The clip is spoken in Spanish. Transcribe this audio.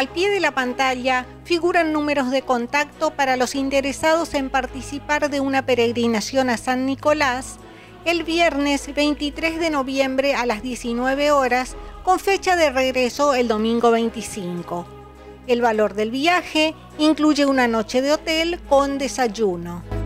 Al pie de la pantalla figuran números de contacto para los interesados en participar de una peregrinación a San Nicolás el viernes 23 de noviembre a las 19 horas, con fecha de regreso el domingo 25. El valor del viaje incluye una noche de hotel con desayuno.